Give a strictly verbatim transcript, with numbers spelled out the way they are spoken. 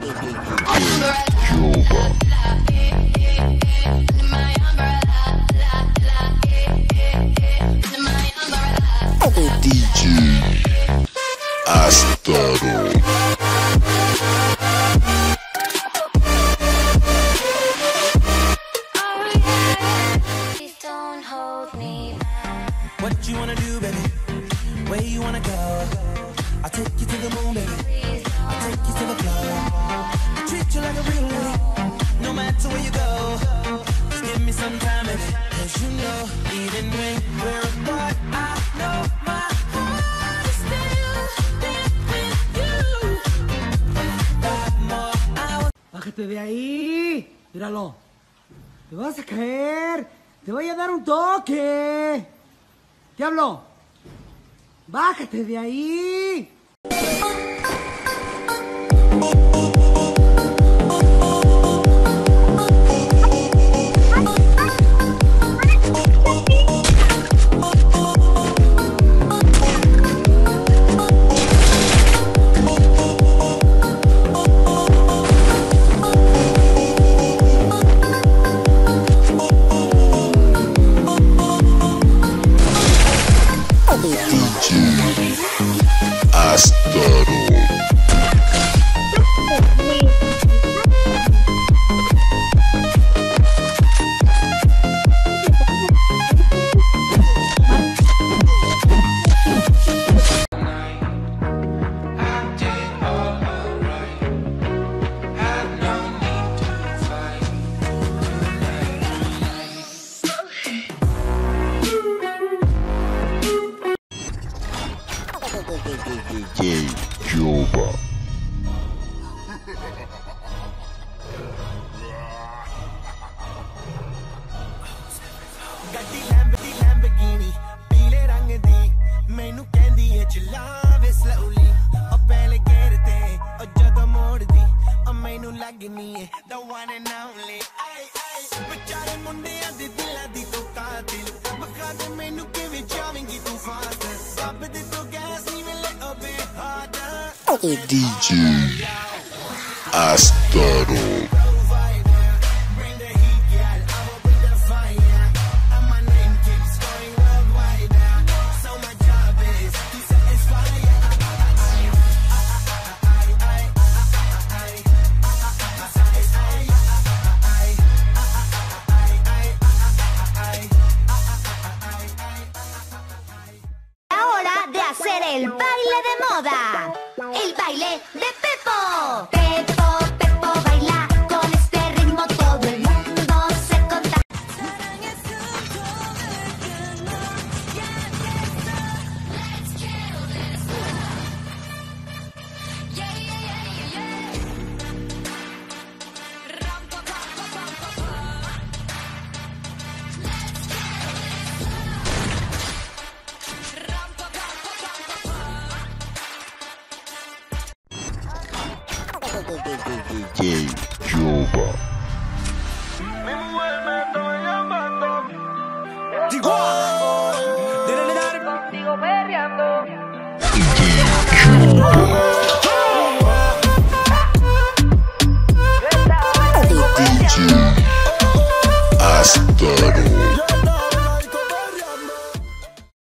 D J Astaroth. What you wanna do, baby? Where you wanna go? I'll take you to the moon, baby. I'll take you to the club. Treat you like a real lady, no matter where you go. Just give me some time, baby. Cause you know, even when we're apart, I know my heart is still there with you. Five more hours. Bájate de ahí. Míralo. Te vas a caer. Te voy a dar un toque. Diablo. Bájate de ahí. Astaroth. D J Joba. ਗੱਡੀ ਲੈਂਬਦੀ ਲੈਂਬਗੀਨੀ ਪੀਲੇ ਰੰਗ ਦੀ ਮੈਨੂੰ ਕਹਿੰਦੀ ਏ ਚਲਾਵੇ ਸਲੋਲੀ ਉਹ ਪਹਿਲੇ ਗੇਰ ਤੇ ਉਹ ਜਦੋਂ ਮੋੜਦੀ ਉਹ ਮੈਨੂੰ ਲੱਗਨੀ ਏ the one and only ਵਿਚਾਰੇ ਮੁੰਡਿਆਂ ਦੇ ਦਿਲਾਂ ਦੀ ਤੂੰ ਕਾਤਿਲ ਬਖਾ ਦੇ ਮੈਨੂੰ ਕਿਵੇਂ ਚਾਵੇਂਗੀ ਤੂੰ ਫਾਸਟ ਰੱਬ ਦੇ ਤੋਂ ਗੈਸ ਨਹੀਂ ਮਿਲੇ ਉਹ ਬੇਹਾਦਾ D J Astaroth. El baile de moda, el baile de Pepo. Pepo, Pepo baila con este ritmo, todo el mundo se contagia. D J Joba.